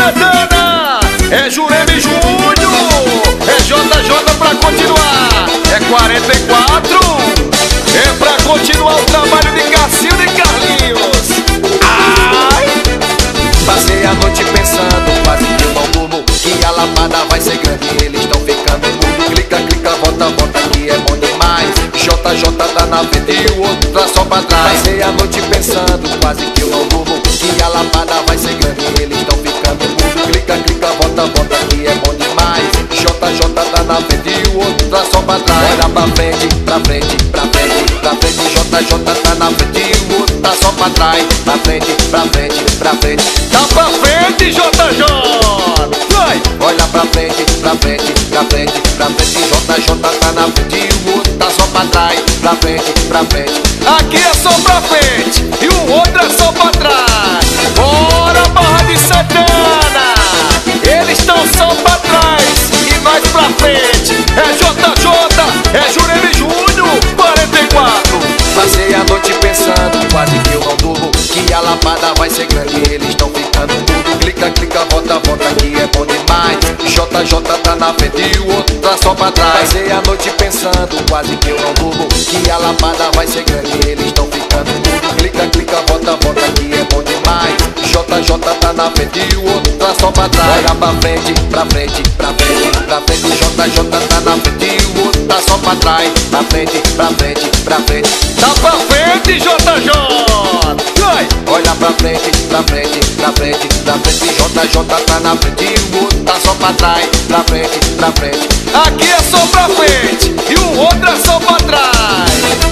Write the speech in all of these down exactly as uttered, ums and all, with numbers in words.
Santana, é Jurema Júnior, é J J pra continuar, é quarenta e quatro, é pra continuar o trabalho de Cacildo e Carlinhos. Ai! Passei a noite pensando, quase que eu não durmo, que a lapada vai ser grande e eles estão ficando mudo. Clica, clica, volta, volta, que é bom demais. J J tá na frente e o outro tá só pra trás. Passei a noite pensando, quase que eu não durmo, que a lapada vai ser grande e eles estão ficando mudo. Clica, clica, volta, volta, que é bom demais. J J tá na frente e o outro tá só pra trás. Olha pra frente, pra frente, pra frente, pra frente. J J tá na frente e o outro tá só pra trás. Pra frente, pra frente, pra frente. Tá pra frente, J J! Vai! Olha pra frente, pra frente, pra frente, pra frente. J J tá na frente e o outro tá só pra trás. Pra frente, pra frente. Aqui é só pra frente e o outro é só pra trás. Bora, Barra de Santana! Eles estão só pra trás e nós pra frente. É J J, é Jurema Júnior, quarenta e quatro. Passei a noite pensando, quase que eu não durmo, que a lapada vai ser grande e eles estão ficando tudo. Clica, clica, volta, volta, que é bom demais. J J tá na frente e o outro tá só pra trás. Passei a noite pensando, quase que eu não durmo, que a lapada vai ser grande e eles estão ficando tudo. Clica, clica, volta, volta, que é bom demais. J J tá na frente e o outro tá só pra trás. Olha pra frente, pra frente, pra frente, pra frente. J J tá na frente e o outro tá só pra trás. Pra frente, pra frente, pra frente. Tá pra frente, J J! Vai! Olha pra frente, pra frente, pra frente, pra frente. J J tá na frente e o outro tá só pra trás. Pra frente, pra frente. Aqui é só pra frente e o outro é só pra trás.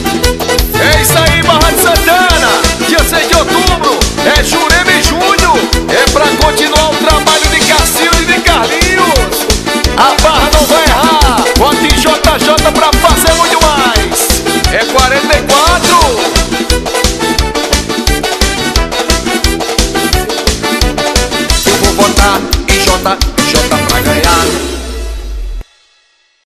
É isso aí, Barra de Santana, dia seis de outubro, é Jurema Júnior, é pra continuar o trabalho de Cacildo e de Carlinhos. A Barra não vai errar, bota em J J pra fazer muito mais. É quarenta e quatro.